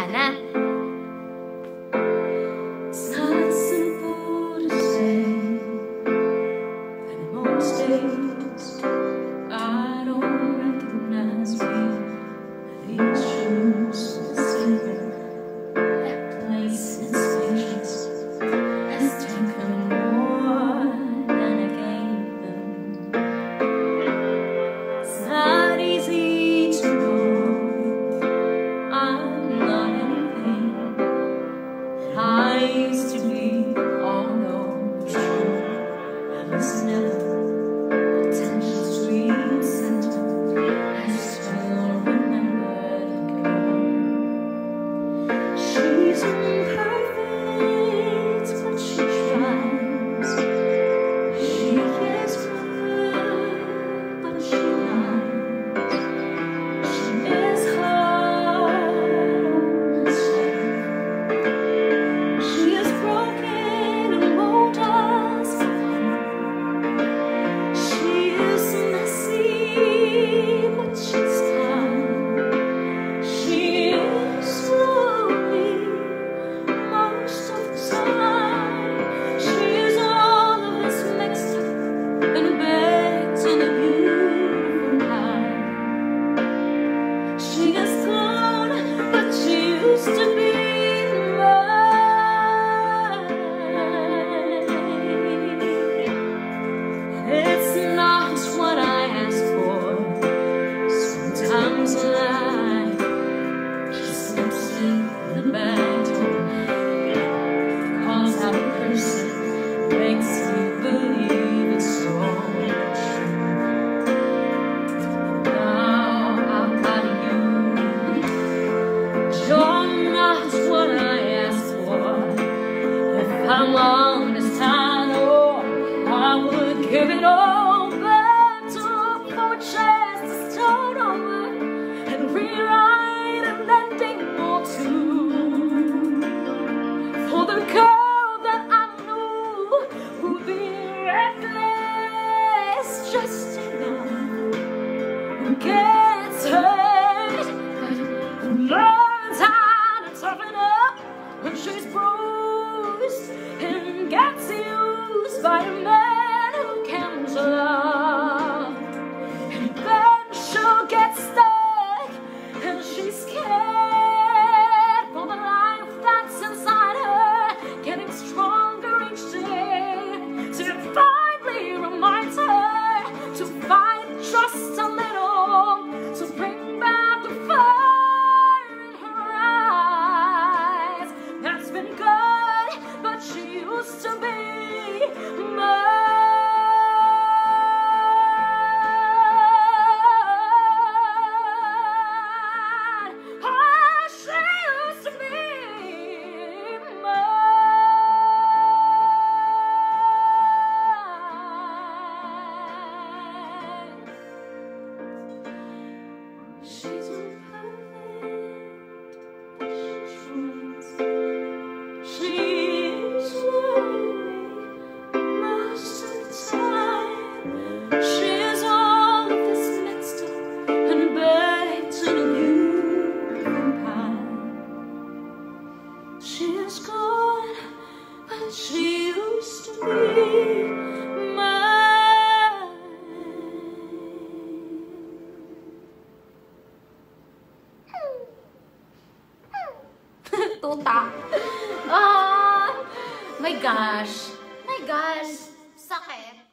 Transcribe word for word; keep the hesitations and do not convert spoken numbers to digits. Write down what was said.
na. It's not simple to say that most days I don't recognize me. These shoes will stay. That place in space has taken more than I gave them. It's not easy to know I'm not anything that I used to be, although true. I was never attention sweet center. I still remember the girl. She's imperfect, but she tries. She is good, but she lies. She is hard on herself. She is broken and won't ask for help. She is messy, but she's kind. She is slowly most of the time. She is all of this mixed up and baked in a beautiful pie. She is gone, but she used to be mine. It's not what I asked for. Sometimes life just slips in the back door, calls out a person, makes me believe it's all true. Now I've got you. You're not what I asked for. If I'm honest, I know I would give it all back to for a chance to start over and rewrite an ending or two for the girl that I knew would be reckless just enough, who gets hurt but who learns how to toughen up when she's bruised and gets used by a man who comes love. And then she'll get stuck and she's scared for the life that's inside her, getting stronger each day, till it finally reminds her to fight just a little, to bring back the fire in her eyes. That's been good, but she used to be mine. Oh, she used to be mine. She's imperfect, but she tries. She is lonely most of the time. She is all of this mixed up and baked in a beautiful pie. She is gone, but she used to be mine. Tuta. Ah, my gosh. My gosh. Sakit.